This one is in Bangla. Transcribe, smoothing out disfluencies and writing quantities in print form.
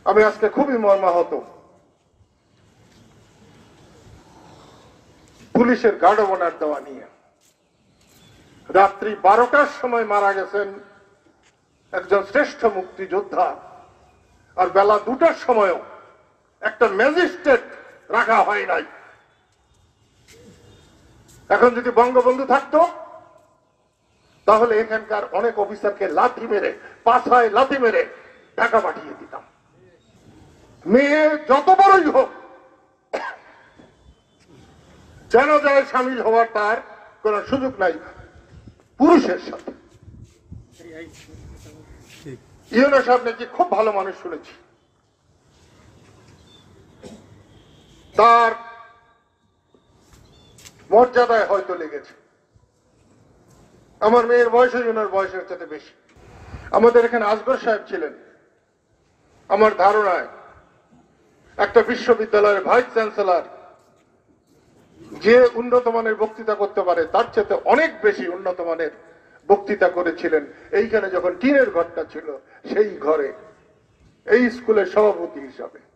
আমি আজকে খুবই মর্মাহত। পুলিশের গার্ড অব অনার দেওয়া নিয়ে রাত্রি 12টার সময় মারা গেছেন একজন শ্রেষ্ঠ মুক্তিযোদ্ধা, আর বেলা 2টার সময়ও একটা ম্যাজিস্ট্রেট রাখা হয় নাই। এখন যদি বঙ্গবন্ধু থাকতো তাহলে এখানকার অনেক অফিসারকে লাথি মেরে, পাছায় লাথি মেরে ঢাকা পাঠিয়ে দিতাম। মেয়ে যত বড়ই হোক জানাজায় সামিল হওয়ার তার কোন সুযোগ নাই পুরুষের সাথে। ইউনো সাহেব নাকি খুব ভালো মানুষ শুনেছি, তার মর্যাদায় হয়তো লেগেছে। আমার মেয়ের বয়স ইউনোর বয়সের চাইতে বেশি। আমাদের এখানে আসগর সাহেব ছিলেন, আমার ধারণায় একটা বিশ্ববিদ্যালয়ের ভাইস চ্যান্সেলর যে উন্নত মানের বক্তৃতা করতে পারে তার চেয়ে অনেক বেশি উন্নত মানের বক্তৃতা করেছিলেন এইখানে যখন টিনের ঘরটা ছিল সেই ঘরে, এই স্কুলের সভাপতি হিসাবে।